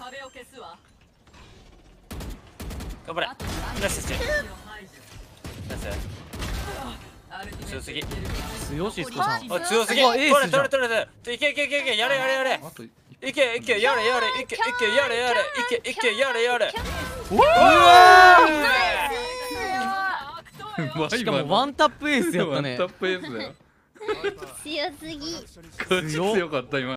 頑張れ。ナイスして。ナイス。強すぎ。 強し、スコさん。 あ、強すぎ。 うわエースじゃん取れ。いけ。やれ。 あといけ、やれ。いけ。やれ。 うわーしかもワンタップエースやったねワンタップエースだよ。 強すぎ。 こっち強かった今。